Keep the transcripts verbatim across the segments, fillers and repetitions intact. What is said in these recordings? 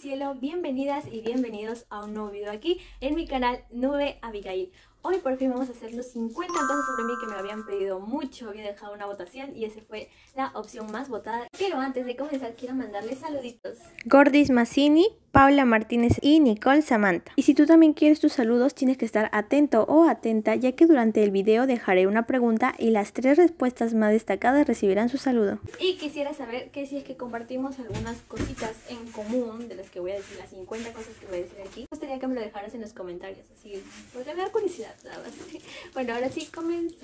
cielo, bienvenidas y bienvenidos a un nuevo video aquí en mi canal Nube Abigail. Hoy por fin vamos a hacer los cincuenta cosas sobre mí que me lo habían pedido mucho. Había dejado una votación y esa fue la opción más votada. Pero antes de comenzar quiero mandarles saluditos. Gordis Massini, Paula Martínez y Nicole Samantha. Y si tú también quieres tus saludos, tienes que estar atento o atenta, ya que durante el video dejaré una pregunta y las tres respuestas más destacadas recibirán su saludo. Y quisiera saber que si es que compartimos algunas cositas en común, de las que voy a decir, las cincuenta cosas que voy a decir aquí, me gustaría que me lo dejaras en los comentarios, así, porque me da curiosidad, nada más. Bueno, ahora sí, comencemos.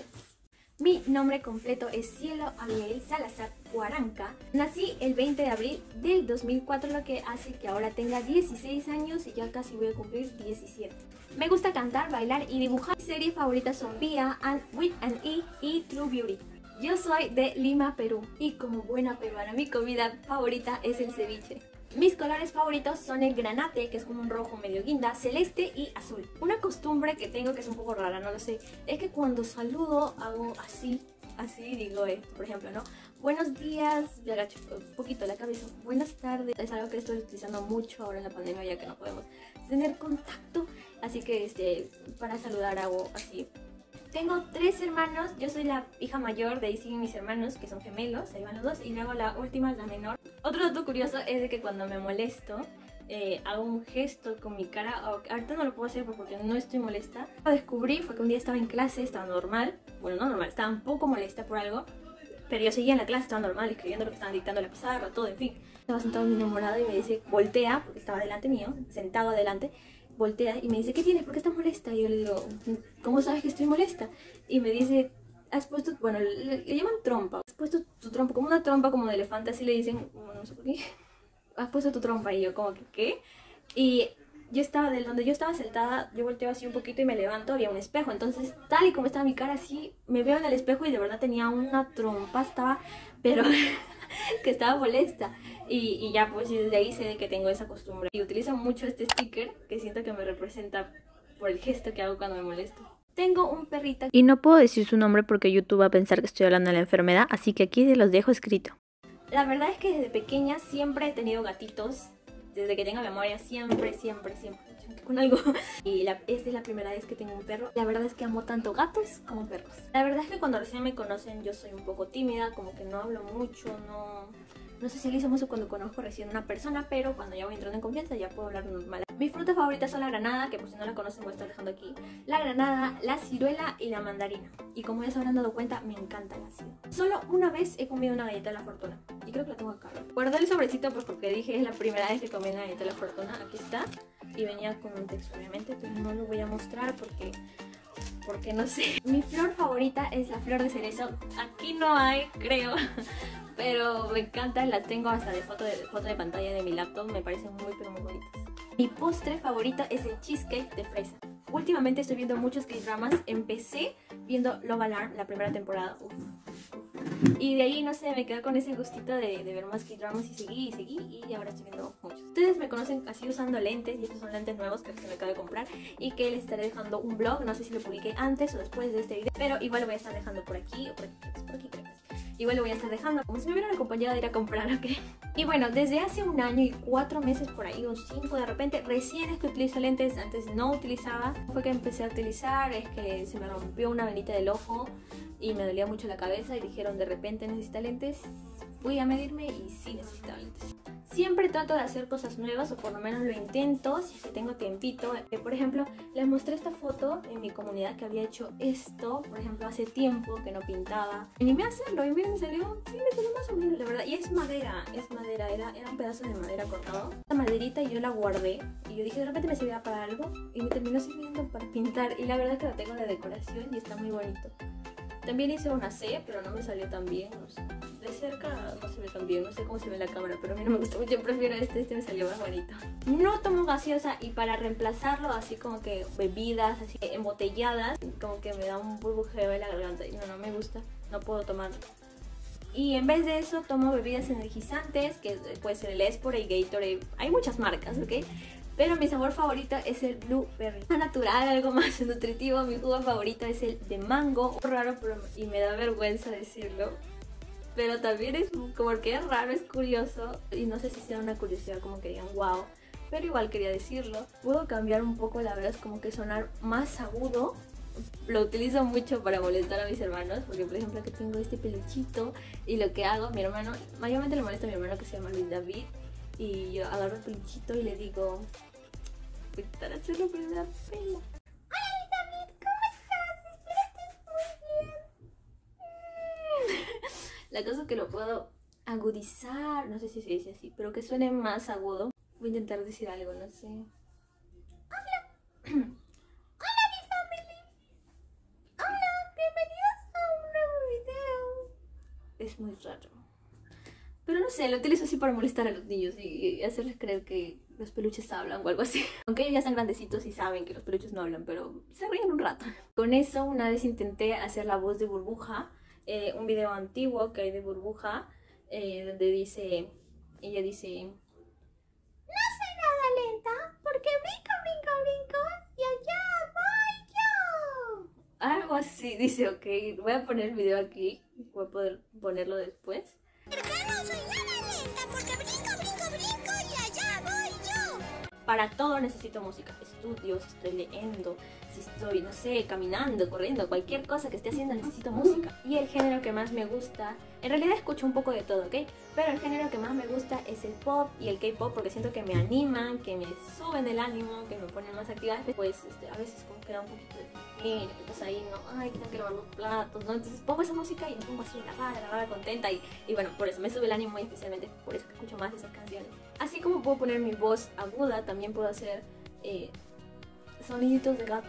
Mi nombre completo es Cielo Abigail Salazar Huaranca. Nací el veinte de abril del dos mil cuatro, lo que hace que ahora tenga dieciséis años y ya casi voy a cumplir diecisiete. Me gusta cantar, bailar y dibujar. Mis series favoritas son Via, and With and E y True Beauty. Yo soy de Lima, Perú, y como buena peruana mi comida favorita es el ceviche. Mis colores favoritos son el granate, que es como un rojo medio guinda, celeste y azul. Una costumbre que tengo que es un poco rara, no lo sé, es que cuando saludo hago así, así digo esto, por ejemplo, ¿no? Buenos días, me agacho un poquito la cabeza, buenas tardes. Es algo que estoy utilizando mucho ahora en la pandemia, ya que no podemos tener contacto, así que este, para saludar hago así. Tengo tres hermanos, yo soy la hija mayor, de ahí siguen mis hermanos que son gemelos, ahí van los dos, y luego la última, la menor. Otro dato curioso es de que cuando me molesto, eh, hago un gesto con mi cara. Ahorita no lo puedo hacer porque no estoy molesta. Lo descubrí fue que un día estaba en clase, estaba normal, bueno no normal, estaba un poco molesta por algo, pero yo seguía en la clase, estaba normal, escribiendo lo que estaban dictando la pizarra, todo, en fin. Estaba sentado mi enamorado y me dice, voltea, porque estaba delante mío, sentado adelante. Voltea y me dice, ¿qué tienes? ¿Por qué estás molesta? Y yo le digo, ¿cómo sabes que estoy molesta? Y me dice, has puesto, bueno, le, le llaman trompa. Has puesto tu trompa, como una trompa como de elefante, así le dicen, no sé por qué. Has puesto tu trompa. Y yo como que, ¿qué? Y yo estaba, de donde yo estaba sentada, yo volteo así un poquito y me levanto, había un espejo. Entonces, tal y como estaba mi cara así, me veo en el espejo y de verdad tenía una trompa, estaba, pero que estaba molesta. Y, y ya pues desde ahí sé de que tengo esa costumbre. Y utilizo mucho este sticker que siento que me representa por el gesto que hago cuando me molesto. Tengo un perrito. Y no puedo decir su nombre porque YouTube va a pensar que estoy hablando de la enfermedad, así que aquí se los dejo escrito. La verdad es que desde pequeña siempre he tenido gatitos. Desde que tengo memoria siempre, siempre, siempre con algo. Y la, esta es la primera vez que tengo un perro. La verdad es que amo tanto gatos como perros. La verdad es que cuando recién me conocen yo soy un poco tímida, como que no hablo mucho, no... No socializo mucho cuando conozco recién a una persona, pero cuando ya voy entrando en confianza ya puedo hablar normal. Mis frutas favoritas son la granada, que por si no la conocen voy a estar dejando aquí. La granada, la ciruela y la mandarina. Y como ya se habrán dado cuenta, me encanta la ciruela. Solo una vez he comido una galleta de la fortuna. Y creo que la tengo acá. Guardé el sobrecito pues porque dije es la primera vez que comí una galleta de la fortuna. Aquí está. Y venía con un texto obviamente, pero no lo voy a mostrar porque... porque no sé. Mi flor favorita es la flor de cerezo. Aquí no hay, creo. Pero me encantan, las tengo hasta de foto de, foto de pantalla de mi laptop, me parecen muy pero muy bonitas. Mi postre favorito es el cheesecake de fresa. Últimamente estoy viendo muchos K-dramas, empecé viendo Love Alarm, la primera temporada, uf, uf. Y de ahí, no sé, me quedé con ese gustito de, de ver más K-dramas y seguí y seguí y ahora estoy viendo muchos. Ustedes me conocen así usando lentes y estos son lentes nuevos que me acabo de comprar y que les estaré dejando un blog, no sé si lo publiqué antes o después de este video, pero igual lo voy a estar dejando por aquí o por aquí, por aquí creo. Igual lo voy a estar dejando, como si me hubieran acompañado a ir a comprar, ¿ok? Y bueno, desde hace un año y cuatro meses por ahí, o cinco de repente, recién es que utilizo lentes, antes no utilizaba. Fue que empecé a utilizar, es que se me rompió una venita del ojo y me dolía mucho la cabeza y dijeron de repente necesita lentes. Fui a medirme y sí necesitaba lentes. Siempre trato de hacer cosas nuevas, o por lo menos lo intento, si es que tengo tiempito. Eh, por ejemplo, les mostré esta foto en mi comunidad que había hecho esto, por ejemplo, hace tiempo que no pintaba. Me animé a hacerlo y miren, me salió, sí, me salió más o menos, la verdad. Y es madera, es madera, era, era un pedazo de madera cortado. Esta maderita yo la guardé y yo dije, de repente me servirá para algo y me terminó sirviendo para pintar. Y la verdad es que lo tengo de decoración y está muy bonito. También hice una C, pero no me salió tan bien, no sé. De cerca no se ve tan bien, no sé cómo se ve en la cámara, pero a mí no me gusta mucho, prefiero este, este me salió más bonito. No tomo gaseosa y para reemplazarlo, así como que bebidas, así embotelladas, como que me da un burbujeo en la garganta y no, no me gusta, no puedo tomar. Y en vez de eso tomo bebidas energizantes, que puede ser el Espora y Gatorade, hay muchas marcas, ¿ok? Pero mi sabor favorito es el blueberry. Natural, algo más nutritivo. Mi jugo favorito es el de mango. Raro, pero y me da vergüenza decirlo. Pero también es como que es raro, es curioso. Y no sé si sea una curiosidad como que digan, wow. pero igual quería decirlo. Puedo cambiar un poco la voz, como que sonar más agudo. Lo utilizo mucho para molestar a mis hermanos, porque por ejemplo que tengo este peluchito y lo que hago, mi hermano, mayormente le molesta a mi hermano que se llama Luis David, y yo agarro el peluchito y le digo, voy a intentar hacerlo pero me da pena. Hola Luis David, ¿cómo estás? Espero estés muy bien. La cosa es que lo puedo agudizar, no sé si se dice así, pero que suene más agudo. Voy a intentar decir algo, no sé. Hola. Es muy raro, pero no sé, lo utilizo así para molestar a los niños y hacerles creer que los peluches hablan o algo así. Aunque ellos ya están grandecitos y saben que los peluches no hablan, pero se ríen un rato. Con eso una vez intenté hacer la voz de Burbuja, eh, un video antiguo que hay de Burbuja, eh, donde dice, ella dice, no soy nada lenta porque brinco, brinco, brinco y allá voy yo. Algo así, dice, ok, voy a poner el video aquí, voy a poder ponerlo después. Pero no soy nada lenta porque brinco, brinco, brinco y allá voy yo. Para todo necesito música, estudio, si estoy leyendo, si estoy, no sé, caminando, corriendo, cualquier cosa que esté haciendo necesito música. Y el género que más me gusta, en realidad escucho un poco de todo, ¿ok? Pero el género que más me gusta es el pop y el K-pop porque siento que me animan, que me suben el ánimo, que me ponen más activa. Pues este, a veces como que da un poquito de flojera, que estás ahí, no, ay, que tengo que lavar los platos, ¿no? Entonces pongo esa música y me pongo así a lavar, a lavar, contenta y, y bueno, por eso me sube el ánimo y especialmente por eso que escucho más esas canciones. Así como puedo poner mi voz aguda, también puedo hacer eh, soniditos de gato.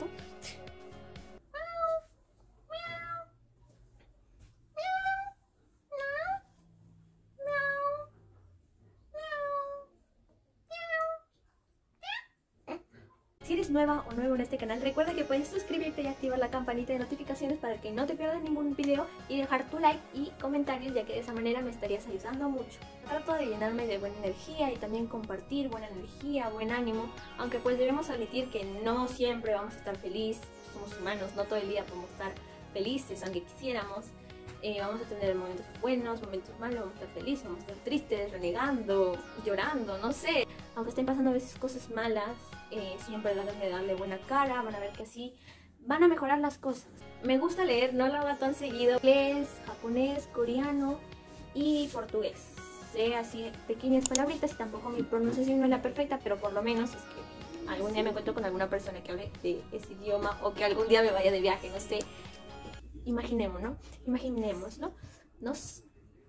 Si eres nueva o nuevo en este canal, recuerda que puedes suscribirte y activar la campanita de notificaciones para que no te pierdas ningún video y dejar tu like y comentarios, ya que de esa manera me estarías ayudando mucho. Trato de llenarme de buena energía y también compartir buena energía, buen ánimo, aunque pues debemos admitir que no siempre vamos a estar felices, somos humanos, no todo el día podemos estar felices aunque quisiéramos. Eh, vamos a tener momentos buenos, momentos malos, vamos a estar felices, vamos a estar tristes, renegando, llorando, no sé. Aunque estén pasando a veces cosas malas, eh, siempre traten de darle buena cara, van a ver que así van a mejorar las cosas. Me gusta leer, no lo hago tan seguido, inglés, japonés, coreano y portugués. Sé así pequeñas palabritas y tampoco mi pronunciación no es la perfecta, pero por lo menos es que algún día me encuentro con alguna persona que hable de ese idioma o que algún día me vaya de viaje, no sé. Imaginemos, ¿no? Imaginemos, ¿no? Nos...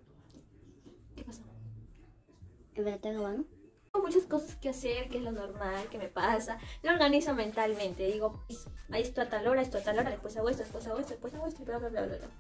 ¿Qué pasó? ¿En verdad está grabando? Tengo muchas cosas que hacer, que es lo normal, que me pasa. Lo organizo mentalmente. Digo, ahí esto a tal hora, esto a tal hora, después hago esto, después hago esto, después hago esto, bla, bla, bla, bla, bla.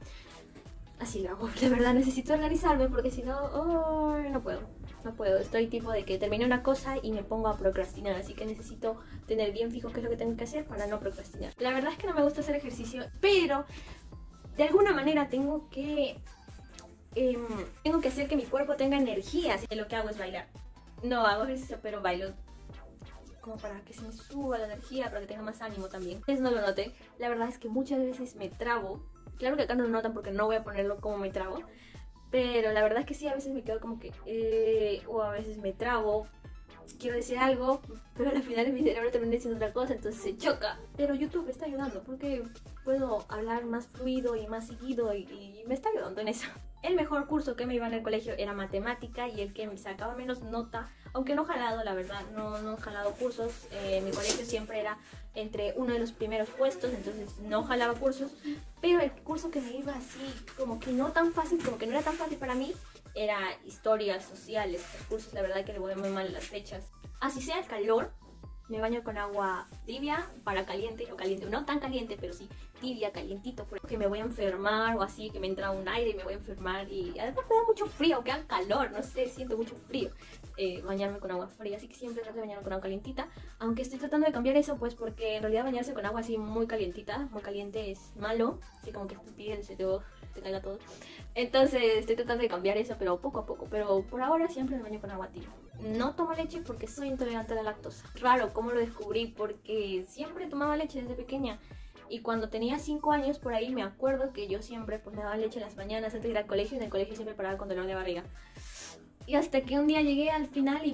Así lo hago. La verdad necesito organizarme porque si no, oh, no puedo. No puedo. Estoy tipo de que termine una cosa y me pongo a procrastinar. Así que necesito tener bien fijo qué es lo que tengo que hacer para no procrastinar. La verdad es que no me gusta hacer ejercicio, pero... de alguna manera tengo que eh, tengo que hacer que mi cuerpo tenga energía. Así que lo que hago es bailar. No hago ejercicio, pero bailo como para que se me suba la energía, para que tenga más ánimo también. Ustedes no lo noten, la verdad es que muchas veces me trabo. Claro que acá no lo notan porque no voy a ponerlo como me trabo, pero la verdad es que sí, a veces me quedo como que eh, o a veces me trabo. Quiero decir algo, pero al final mi cerebro termina diciendo otra cosa, entonces se choca. Pero YouTube me está ayudando porque puedo hablar más fluido y más seguido y, y me está ayudando en eso. El mejor curso que me iba en el colegio era matemática y el que me sacaba menos nota, aunque no jalado, la verdad, no, no jalado cursos. Eh, mi colegio siempre era entre uno de los primeros puestos, entonces no jalaba cursos. Pero el curso que me iba así, como que no tan fácil, como que no era tan fácil para mí, era historias sociales. Los cursos, la verdad que le voy muy mal las fechas. Así sea el calor, me baño con agua tibia para caliente o caliente, no tan caliente, pero sí tibia, calientito, porque me voy a enfermar o así, que me entra un aire y me voy a enfermar. Y además me da mucho frío, aunque haga calor, no sé, siento mucho frío. Eh, bañarme con agua fría, así que siempre trato de bañarme con agua calientita. Aunque estoy tratando de cambiar eso, pues porque en realidad bañarse con agua así muy calientita, muy caliente es malo, así como que tu piel se te, te caiga todo. Entonces estoy tratando de cambiar eso, pero poco a poco. Pero por ahora siempre me baño con agua tibia. No tomo leche porque soy intolerante a la lactosa. Raro, ¿cómo lo descubrí? Porque siempre tomaba leche desde pequeña. Y cuando tenía cinco años por ahí me acuerdo que yo siempre pues me daba leche en las mañanas antes de ir al colegio. Y en el colegio siempre paraba con dolor de barriga. Y hasta que un día llegué al final y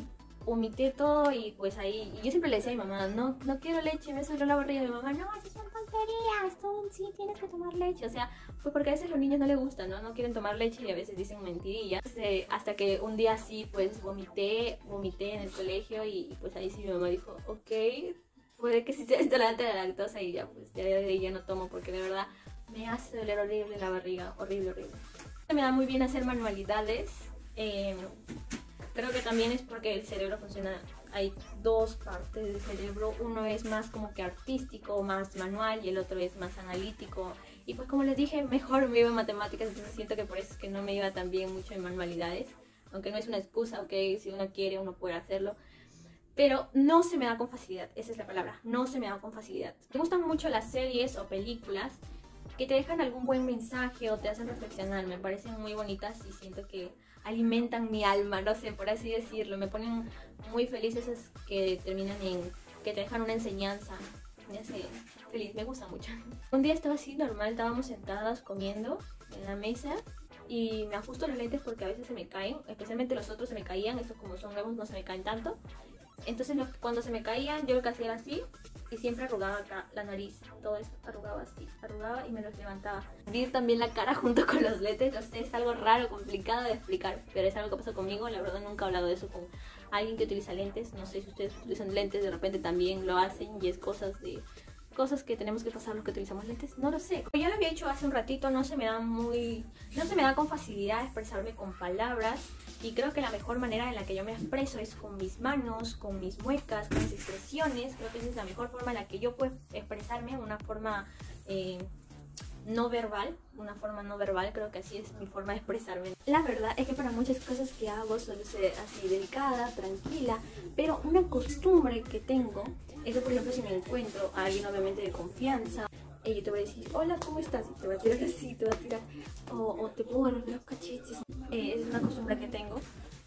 vomité todo y pues ahí, y yo siempre le decía a mi mamá, no, no quiero leche, me suena la barriga. Y mi mamá, no, esas son tonterías, tú sí tienes que tomar leche. O sea, pues porque a veces a los niños no les gusta, ¿no? No quieren tomar leche y a veces dicen mentirillas. Entonces, hasta que un día sí, pues vomité, vomité en el colegio y, y pues ahí sí mi mamá dijo, ok, puede que sí sea intolerante a la lactosa y ya, pues ya de ahí ya no tomo porque de verdad me hace doler horrible la barriga, horrible, horrible. Me da muy bien hacer manualidades. Eh, creo que también es porque el cerebro funciona, hay dos partes del cerebro, uno es más como que artístico, más manual y el otro es más analítico. Y pues como les dije, mejor me iba en matemáticas, entonces siento que por eso es que no me iba tan bien mucho en manualidades. Aunque no es una excusa, ok, si uno quiere uno puede hacerlo. Pero no se me da con facilidad, esa es la palabra, no se me da con facilidad. Me gustan mucho las series o películas que te dejan algún buen mensaje o te hacen reflexionar, me parecen muy bonitas y siento que alimentan mi alma, no sé, por así decirlo, me ponen muy feliz esas que terminan en, que te dejan una enseñanza, me hace feliz, me gusta mucho. Un día estaba así normal, estábamos sentadas comiendo en la mesa y me ajusto los lentes porque a veces se me caen, especialmente los otros se me caían, estos como son nuevos no se me caen tanto. Entonces cuando se me caían yo lo que hacía era así y siempre arrugaba acá la nariz, todo esto arrugaba así, arrugaba y me los levantaba. Abrir también la cara junto con los lentes, no sé, es algo raro, complicado de explicar, pero es algo que pasó conmigo, la verdad nunca he hablado de eso con alguien que utiliza lentes, no sé si ustedes utilizan lentes, de repente también lo hacen y es cosas de... cosas que tenemos que pasar los que utilizamos lentes, no lo sé. Como ya lo había hecho hace un ratito, no se me da muy... no se me da con facilidad expresarme con palabras y creo que la mejor manera en la que yo me expreso es con mis manos, con mis muecas, con mis expresiones. Creo que esa es la mejor forma en la que yo puedo expresarme, una forma eh, no verbal, una forma no verbal, creo que así es mi forma de expresarme. La verdad es que para muchas cosas que hago suelo ser así delicada, tranquila, pero una costumbre que tengo es que, por ejemplo, si me encuentro a alguien obviamente de confianza, eh, yo te voy a decir, hola, ¿cómo estás? Y te voy a tirar así, te voy a tirar, o, o te puedo agarrar los cachetes. Eh, es una costumbre que tengo.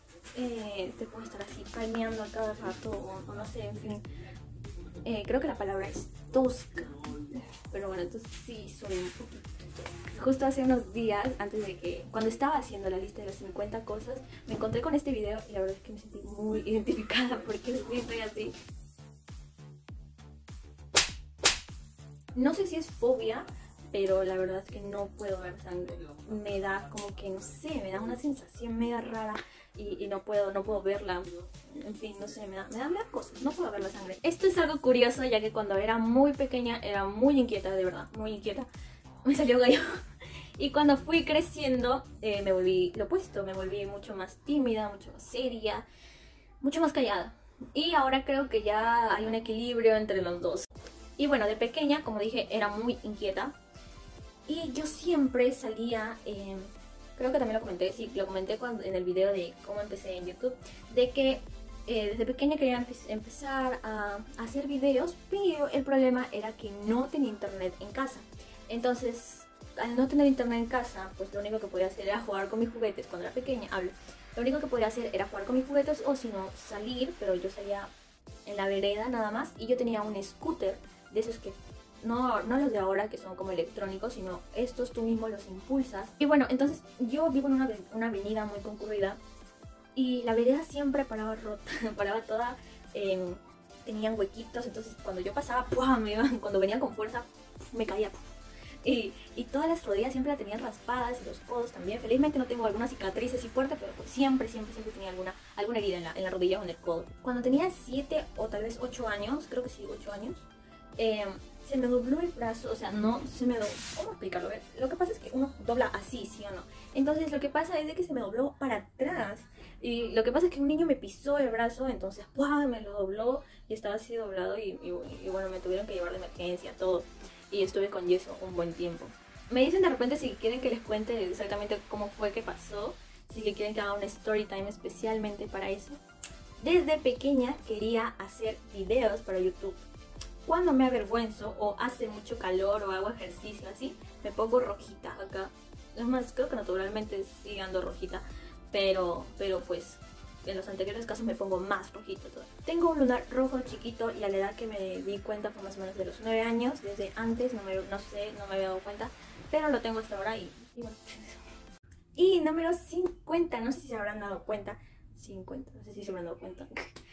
Eh, te puedo estar así palmeando a cada rato, o, o no sé, en fin. Eh, creo que la palabra es tosca, pero bueno, entonces sí, soy un poquito. Justo hace unos días, antes de que, cuando estaba haciendo la lista de las cincuenta cosas, me encontré con este video y la verdad es que me sentí muy identificada porque estoy así. No sé si es fobia, pero la verdad es que no puedo ver sangre. Me da como que, no sé, me da una sensación mega rara y, y no puedo no puedo verla. En fin, no sé, me da, me da, me da cosas, no puedo ver la sangre. Esto es algo curioso, ya que cuando era muy pequeña era muy inquieta, de verdad, muy inquieta. Me salió gallo. Y cuando fui creciendo, eh, me volví lo opuesto, me volví mucho más tímida, mucho más seria, mucho más callada. Y ahora creo que ya hay un equilibrio entre los dos. Y bueno, de pequeña, como dije, era muy inquieta. Y yo siempre salía, eh, creo que también lo comenté, sí, lo comenté cuando, en el video de cómo empecé en YouTube, de que eh, desde pequeña quería empe empezar a, a hacer videos, pero el problema era que no tenía internet en casa. Entonces, al no tener internet en casa, pues lo único que podía hacer era jugar con mis juguetes. Cuando era pequeña, hablo. Lo único que podía hacer era jugar con mis juguetes o si no, salir, pero yo salía en la vereda nada más. Y yo tenía un scooter de esos que, no, no los de ahora que son como electrónicos, sino estos tú mismo los impulsas. Y bueno, entonces yo vivo en una, una avenida muy concurrida y la vereda siempre paraba rota, paraba toda, eh, tenían huequitos, entonces cuando yo pasaba, ¡pua! Me iban, cuando venía con fuerza, me caía. Y, y todas las rodillas siempre las tenían raspadas y los codos también. Felizmente no tengo alguna cicatriz así fuerte, pero pues siempre, siempre, siempre tenía alguna, alguna herida en la, en la rodilla o en el codo. Cuando tenía siete o tal vez ocho años, creo que sí, ocho años, eh, se me dobló el brazo, o sea, no se me dobló. ¿Cómo explicarlo? A ver, lo que pasa es que uno dobla así, ¿sí o no? Entonces lo que pasa es de que se me dobló para atrás. Y lo que pasa es que un niño me pisó el brazo, entonces ¡pua! Me lo dobló y estaba así doblado y, y, y bueno, me tuvieron que llevar de emergencia, todo. Y estuve con yeso un buen tiempo. Me dicen de repente si quieren que les cuente exactamente cómo fue que pasó, si que quieren que haga un story time especialmente para eso. Desde pequeña quería hacer videos para YouTube. Cuando me avergüenzo o hace mucho calor o hago ejercicio así, me pongo rojita acá. Es más, creo que naturalmente sigue ando rojita, pero, pero pues en los anteriores casos me pongo más rojito todo. Tengo un lunar rojo chiquito y a la edad que me di cuenta fue más o menos de los nueve años. Desde antes no, me, no sé, no me había dado cuenta, pero lo tengo hasta ahora y, y bueno. Y número cincuenta, no sé si se habrán dado cuenta. cincuenta, no sé si se habrán dado cuenta.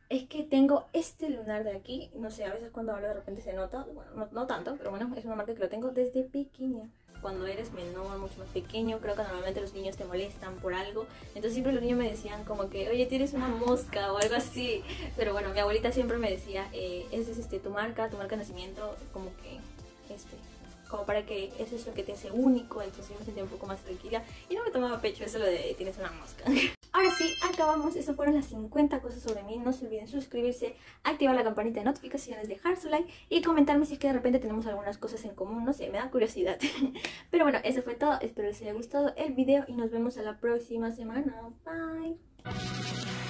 es que tengo este lunar de aquí. No sé, a veces cuando hablo de repente se nota. Bueno, no, no tanto, pero bueno, es una marca que lo tengo desde pequeña. Cuando eres menor, mucho más pequeño, creo que normalmente los niños te molestan por algo. Entonces siempre los niños me decían como que, oye, tienes una mosca o algo así. Pero bueno, mi abuelita siempre me decía, eh, esa es este, tu marca, tu marca de nacimiento, como que, este... como para que eso es lo que te hace único. Entonces yo me sentía un poco más tranquila y no me tomaba pecho eso lo de tienes una mosca. Ahora sí, acabamos. Eso fueron las cincuenta cosas sobre mí. No se olviden suscribirse, activar la campanita de notificaciones, dejar su like y comentarme si es que de repente tenemos algunas cosas en común. No sé, me da curiosidad. Pero bueno, eso fue todo. Espero les haya gustado el video y nos vemos a la próxima semana. Bye.